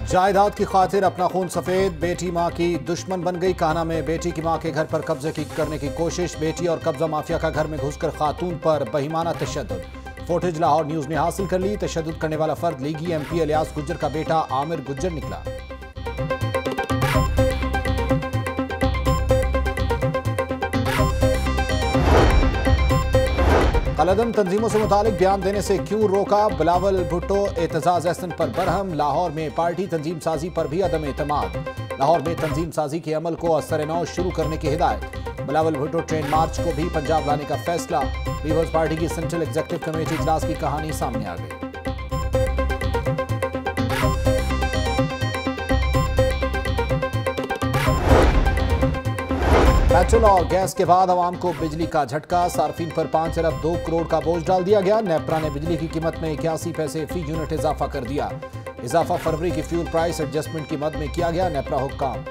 जायदाद की खातिर अपना खून सफेद, बेटी मां की दुश्मन बन गई। कान्हा में बेटी की मां के घर पर कब्जे करने की कोशिश। बेटी और कब्जा माफिया का घर में घुसकर खातून पर बेईमाना तशद्दुद। फुटेज लाहौर न्यूज ने हासिल कर ली। तशद्दुद करने वाला फर्द लीगी MP इलियास गुज्जर का बेटा आमिर गुज्जर निकला। कलअदम तंजीमों से मुतालिक बयान देने से क्यों रोका? बिलावल भुट्टो एतजाज एहसन पर बरहम। लाहौर में पार्टी तंजीम साजी पर भी अदम एतमाद। लाहौर में तंजीम साजी के अमल को असर नौ शुरू करने की हिदायत। बिलावल भुट्टो ट्रेन मार्च को भी पंजाब लाने का फैसला। पीपल्स पार्टी की सेंट्रल एग्जीक्यूटिव कमेटी इजलास की कहानी सामने आ गई। पेट्रोल और गैस के बाद आवाम को बिजली का झटका। सार्फिन पर 5 अरब 2 करोड़ का बोझ डाल दिया गया। नेपरा ने बिजली की कीमत में 81 पैसे फी यूनिट इजाफा कर दिया। इजाफा फरवरी की फ्यूल प्राइस एडजस्टमेंट की मद में किया गया। नेपरा हुक्काम।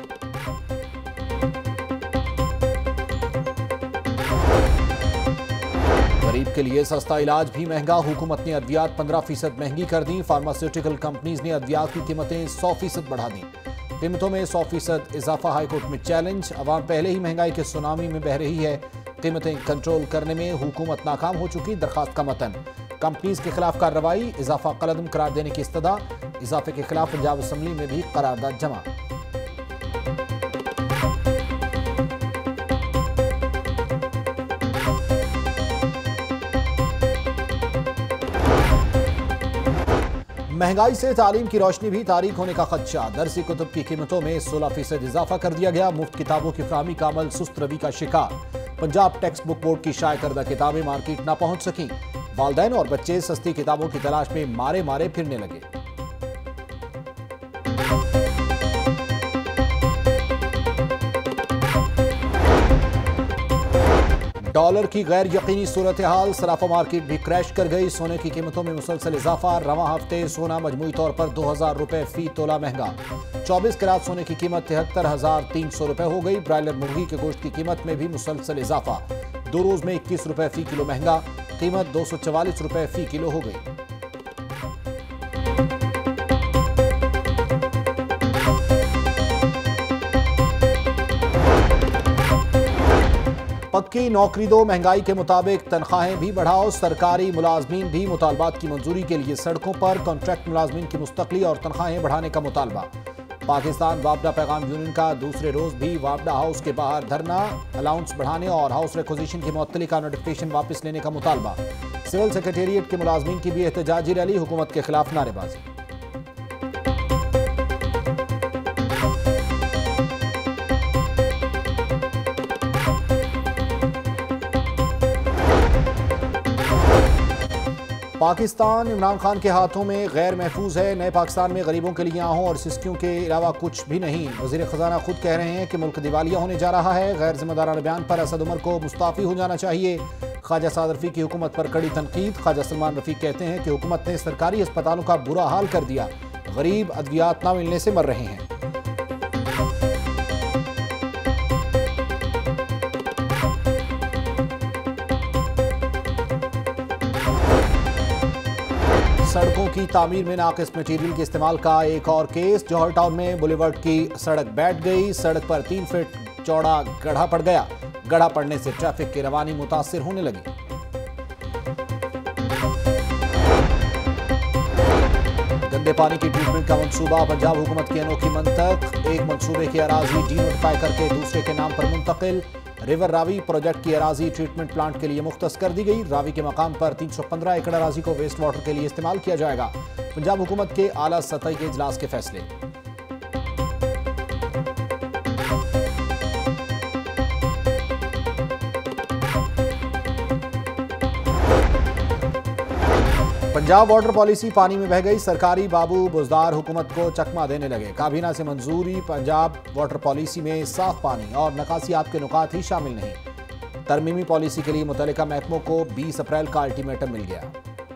गरीब के लिए सस्ता इलाज भी महंगा। हुकूमत ने अद्वियात 15% महंगी कर दी। फार्मास्यूटिकल कंपनीज ने अद्वियात की कीमतें 100% बढ़ा दी। कीमतों में 100% इजाफा हाईकोर्ट में चैलेंज। अवाम पहले ही महंगाई के सुनामी में बह रही है। कीमतें कंट्रोल करने में हुकूमत नाकाम हो चुकी। दरखास्त का मतन। कंपनीज के खिलाफ कार्रवाई। इजाफा कलअदम करार देने की इस्तदा। इजाफे के खिलाफ पंजाब असम्बली में भी करारदाद जमा। महंगाई से तालीम की रोशनी भी तारीक होने का खदशा। दरसी कुतुब की कीमतों में 16% इजाफा कर दिया गया। मुफ्त किताबों की फराहमी का अमल सुस्त रवि का शिकार। पंजाब टेक्स्ट बुक बोर्ड की शाया करदा किताबें मार्केट न पहुंच सकी। वालिदैन और बच्चे सस्ती किताबों की तलाश में मारे मारे फिरने लगे। डॉलर की गैर यकीनी सूरत हाल। सराफा मार्केट भी क्रैश कर गई। सोने की कीमतों में मुसलसल इजाफा। रवां हफ्ते सोना मजमूई तौर पर 2000 रुपए फी तोला महंगा। 24 कैरात सोने की कीमत 73,300 रुपए हो गई। ब्रायलर मुर्गी के गोश्त की कीमत में भी मुसलसल इजाफा। 2 रोज में 21 रुपए फी किलो महंगा। कीमत 244 रुपए फी किलो हो गई। पक्की नौकरी दो, महंगाई के मुताबिक तनख्वाहें भी बढ़ाओ। सरकारी मुलाजमीन भी मुतालबात की मंजूरी के लिए सड़कों पर। कॉन्ट्रैक्ट मुलाजमीन की मुस्तकली और तनख्वाहें बढ़ाने का मुतालबा। पाकिस्तान वापडा पैगाम यूनियन का दूसरे रोज भी वापडा हाउस के बाहर धरना। अलाउंस बढ़ाने और हाउस रिक्विजिशन की मुअत्तली का नोटिफिकेशन वापस लेने का मुतालबा। सिविल सेक्रेटेरिएट के मुलाजमीन की भी एहतजाजी रैली। हुकूमत के खिलाफ नारेबाजी। पाकिस्तान इमरान खान के हाथों में गैर महफूज है। नए पाकिस्तान में गरीबों के लिए आहों और सिस्कियों के अलावा कुछ भी नहीं। वजीर खजाना खुद कह रहे हैं कि मुल्क दिवालिया होने जा रहा है। गैर जिम्मेदाराना बयान पर असद उमर को मुस्ताफी हो जाना चाहिए। ख्वाजा साद रफीक की हुकूमत पर कड़ी तनकीद। ख्वाजा सलमान रफीक कहते हैं कि हुकूमत ने सरकारी अस्पतालों का बुरा हाल कर दिया। गरीब अद्वियात ना मिलने से मर रहे हैं। सड़कों की तामीर में नाकिस मटीरियल के इस्तेमाल का एक और केस। जौहर टाउन में बुलेवर्ड की सड़क बैठ गई। सड़क पर 3 फीट चौड़ा गड्ढा पड़ गया। गड्ढा पड़ने से ट्रैफिक की रवानी मुतासिर होने लगी। गंदे पानी की ट्रीटमेंट का मंसूबा। पंजाब हुकूमत की अनोखी मंतक। एक मंसूबे की अराजी डीनोटिफाई करके दूसरे के नाम पर मुंतकिल। रिवर रावी प्रोजेक्ट की अराजी ट्रीटमेंट प्लांट के लिए मुख्तस कर दी गई। रावी के मकाम पर 315 एकड़ अराजी को वेस्ट वाटर के लिए इस्तेमाल किया जाएगा। पंजाब हुकूमत के आला सतही के इजलास के फैसले। पंजाब वाटर पॉलिसी पानी में बह गई। सरकारी बाबू बुजदार हुकूमत को चकमा देने लगे। काबीना से मंजूरी। पंजाब वाटर पॉलिसी में साफ पानी और नकासियात के नुकात ही शामिल नहीं। तरमीमी पॉलिसी के लिए मुतल्लिका महकमों को 20 अप्रैल का अल्टीमेटम मिल गया।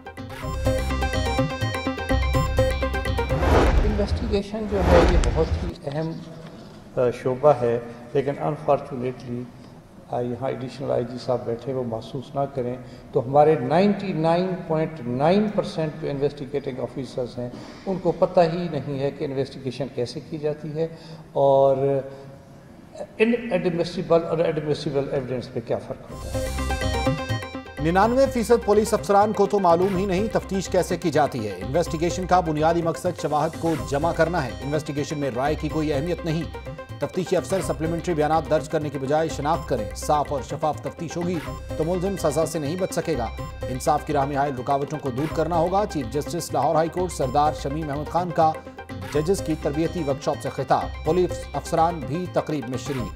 इन्वेस्टिगेशन जो है ये बहुत ही अहम शोबा है, लेकिन अनफॉर्चुनेटली यहाँ एडिशनल आईजी साहब बैठे वो महसूस ना करें, तो हमारे 99.9% जो इन्वेस्टिगेटिंग ऑफिसर्स हैं उनको पता ही नहीं है कि इन्वेस्टिगेशन कैसे की जाती है और इनएडमिसिबल और एडमिसिबल एविडेंस पे क्या फ़र्क होता है। 99% पुलिस अफसरान को तो मालूम ही नहीं तफ्तीश कैसे की जाती है। इन्वेस्टिगेशन का बुनियादी मकसद शवाहद को जमा करना है। इन्वेस्टिगेशन में राय की कोई अहमियत नहीं। तफ्तीशी अफसर सप्लीमेंट्री बयान दर्ज करने की बजाय शनाख्त करें। साफ और शफाफ तफ्तीश होगी तो मुलजिम सजा से नहीं बच सकेगा। इंसाफ की राह में आए रुकावटों को दूर करना होगा। Chief justice Lahore high court Sardar Shamim Ahmad Khan का जजेस की तरबियती वर्कशॉप से खिताब। पुलिस अफसरान भी तकरीब में शरीक।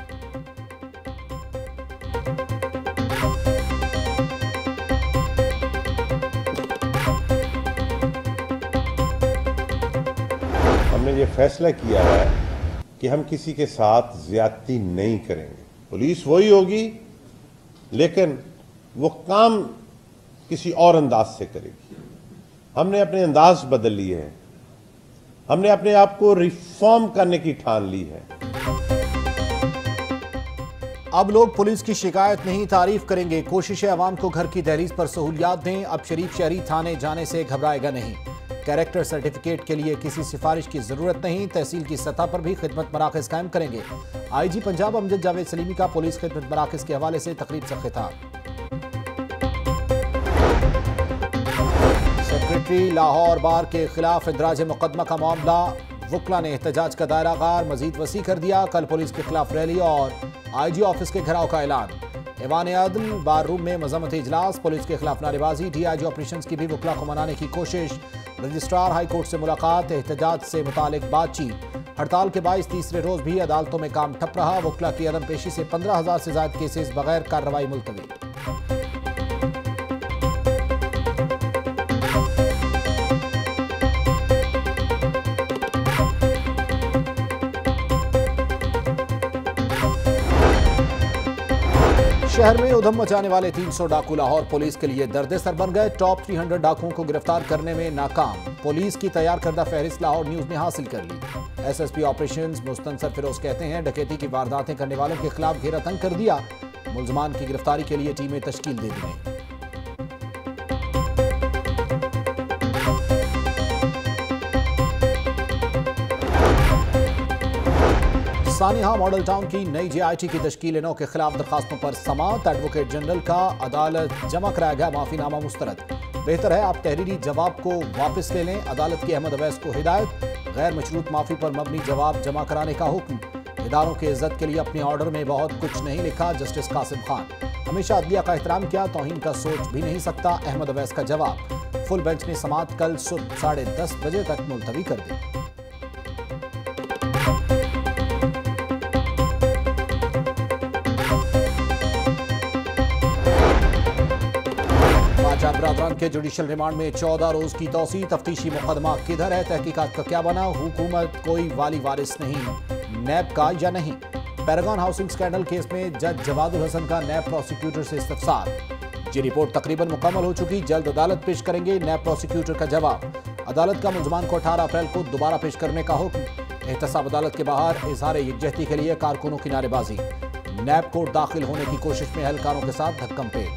हमने ये फैसला किया है कि हम किसी के साथ ज्यादती नहीं करेंगे। पुलिस वही होगी लेकिन वो काम किसी और अंदाज से करेगी। हमने अपने अंदाज बदल लिए हैं। हमने अपने आप को रिफॉर्म करने की ठान ली है। अब लोग पुलिस की शिकायत नहीं तारीफ करेंगे। कोशिश है अवाम को घर की दहलीज पर सहूलियात दें। अब शरीफ शहरी थाने जाने से घबराएगा नहीं। कैरेक्टर सर्टिफिकेट के लिए किसी सिफारिश की जरूरत नहीं। तहसील की सतह पर भी खिदमत मराकज कायम करेंगे। आईजी पंजाब अमजद जावेद सलीमी का पुलिस खिदमत मराकज के हवाले से तकरीब से खिताब। सेक्रेटरी लाहौर बार के खिलाफ इंदराज मुकदमा का मामला। वकला ने एहतजाज का दायरा गार मजीद वसी कर दिया। कल पुलिस के खिलाफ रैली और आईजी ऑफिस के घेराव का ऐलान। ऐवान अदल बार रूम में मजम्मती इजलास। पुलिस के खिलाफ नारेबाजी। डीआईजी ऑपरेशंस की भी वकला को मनाने की कोशिश। रजिस्ट्रार हाई कोर्ट से मुलाकात। एहतजाज से मुतालिक बातचीत। हड़ताल के बाईस तीसरे रोज भी अदालतों में काम ठप रहा। वकला की अदम पेशी से 15,000 से ज्यादा केसेस बगैर कार्रवाई मुलतवी। शहर में उधम मचाने वाले 300 डाकू लाहौर पुलिस के लिए दर्द-ए-सर बन गए। टॉप 300 डाकुओं को गिरफ्तार करने में नाकाम। पुलिस की तैयार करदा फहरिस्त लाहौर न्यूज ने हासिल कर ली। एसएसपी ऑपरेशंस मुस्तनसर फिरोज कहते हैं डकैती की वारदातें करने वालों के खिलाफ घेरा तंग कर दिया। मुलजमान की गिरफ्तारी के लिए टीमें तश्कील दे दी गई। सानिहा मॉडल टाउन की नई जेआईटी की तश्कील नौ के खिलाफ दरखास्तों पर समाअत। एडवोकेट जनरल का अदालत जमा कराया गया माफीनामा मुस्तरद। बेहतर है आप तहरीरी जवाब को वापस ले लें। अदालत की अहमद अवैस को हिदायत। गैर मशरूत माफी पर मबनी जवाब जमा कराने का हुक्म। इदारों की इज्जत के लिए अपने ऑर्डर में बहुत कुछ नहीं लिखा। जस्टिस कासिम खान हमेशा अदलिया का एहतराम किया, तौहीन का सोच भी नहीं सकता। अहमद अवैस का जवाब। फुल बेंच ने समाअत कल सुबह 10:30 बजे तक मुलतवी कर दी। बरादरान के जुडिशल रिमांड में 14 रोज की तौसी। तफ्तीशी मुकदमा किधर है, तहकीकात का क्या बना। हुकूमत कोई वाली वारिस नहीं, नैब का या नहीं। पैरागॉन हाउसिंग स्कैंडल केस में जज जवादुल हसन का नैब प्रोसिक्यूटर से इस्तफसार। जी रिपोर्ट तकरीबन मुकम्मल हो चुकी, जल्द अदालत पेश करेंगे। नैब प्रोसिक्यूटर का जवाब। अदालत का मुलजमान को 18 अप्रैल को दोबारा पेश करने का हुक्म। एहतसाब अदालत के बाहर इजहार यकजहती के लिए कारकुनों की नारेबाजी। नैब कोर्ट दाखिल होने की कोशिश में एहलकारों के साथ धक्कम पेट।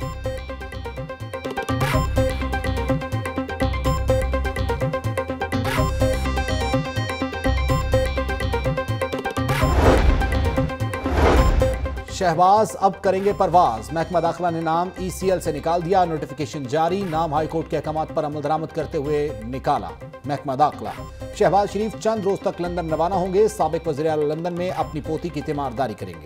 शहबाज अब करेंगे परवाज। महकमा दाखिला ने नाम ईसीएल से निकाल दिया। नोटिफिकेशन जारी। नाम हाईकोर्ट के अहकामात पर अमल दरामद करते हुए निकाला महकमा दाखिला। शहबाज शरीफ चंद रोज तक लंदन रवाना होंगे। साबिक वज़ीर आला लंदन में अपनी पोती की तीमारदारी करेंगे।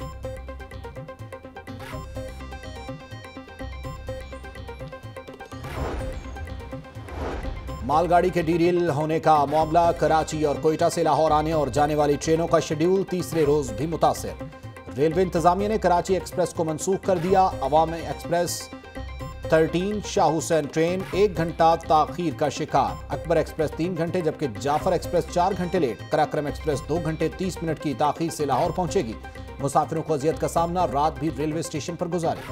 मालगाड़ी के डीरेल होने का मामला। कराची और कोयटा से लाहौर आने और जाने वाली ट्रेनों का शेड्यूल तीसरे रोज भी मुतासिर। रेलवे इंतजामिया ने कराची एक्सप्रेस को मंसूख कर दिया। अवामी एक्सप्रेस 13 शाह हुसैन ट्रेन 1 घंटा ताखीर का शिकार। अकबर एक्सप्रेस 3 घंटे जबकि जाफर एक्सप्रेस 4 घंटे लेट। कराक्रम एक्सप्रेस 2 घंटे 30 मिनट की ताखीर से लाहौर पहुंचेगी। मुसाफिरों को अजियत का सामना, रात भी रेलवे स्टेशन पर गुजारी।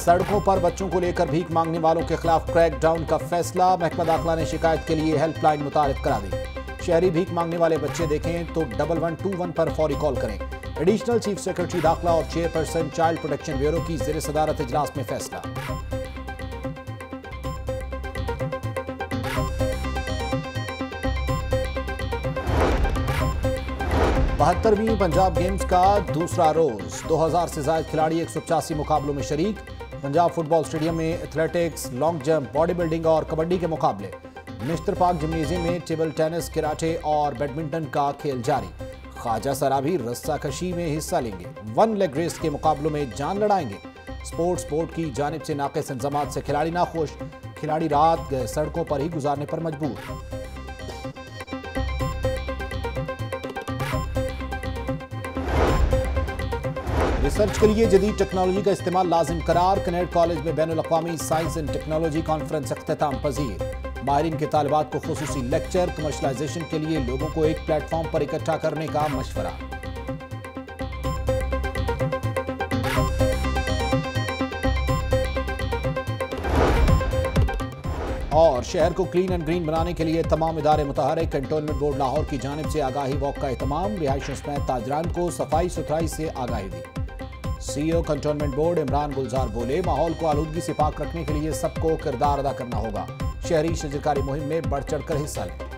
सड़कों पर बच्चों को लेकर भीख मांगने वालों के खिलाफ क्रैकडाउन का फैसला। महकमा दाखिला ने शिकायत के लिए हेल्पलाइन मुतारिफ करा दी। शहरी भीख मांगने वाले बच्चे देखें तो 1121 पर फौरी कॉल करें। एडिशनल चीफ सेक्रेटरी दाखिला और चेयरपर्सन चाइल्ड प्रोटेक्शन ब्यूरो की ज़ेर सदारत इजलास में फैसला। बहत्तरवीं पंजाब गेम्स का दूसरा रोज 2000 से ज्यादा खिलाड़ी 185 मुकाबलों में शरीक। पंजाब फुटबॉल स्टेडियम में athletics, long jump, body building और कबड्डी के मुकाबले। मिस्टर पार्क जिम्नेजियम में टेबल टेनिस, कराटे और बैडमिंटन का खेल जारी। ख्वाजा सराबी रस्साकशी में हिस्सा लेंगे। 1 लेग रेस के मुकाबलों में जान लड़ाएंगे। स्पोर्ट्स बोर्ड की जानिब से नाक़िस इंतज़ामात से खिलाड़ी नाखुश। खिलाड़ी रात सड़कों पर ही गुजारने पर मजबूर। रिसर्च के लिए जदीद टेक्नोलॉजी का इस्तेमाल लाजिम करार। कनेड कॉलेज में बैनुल-अक़वामी साइंस एंड टेक्नोलॉजी कॉन्फ्रेंस इख्तिताम पजीर। माहिरीन के तालिबात को खुसूसी लेक्चर। कमर्शलाइजेशन के लिए लोगों को एक प्लेटफॉर्म पर इकट्ठा करने का मशवरा। और शहर को क्लीन एंड ग्रीन बनाने के लिए तमाम इदारे मुतहरिक। कैंटोनमेंट बोर्ड लाहौर की जानिब से आगाही वॉक का एहतमाम। रिहायशियों समेत ताजरान को सफाई सुथराई से आगाही दी। CEO cantonment board Imran Gulzar बोले, माहौल को आलूदगी से पाक रखने के लिए सबको किरदार अदा करना होगा। शहरी शजरकारी मुहिम में बढ़ चढ़कर हिस्सा लें।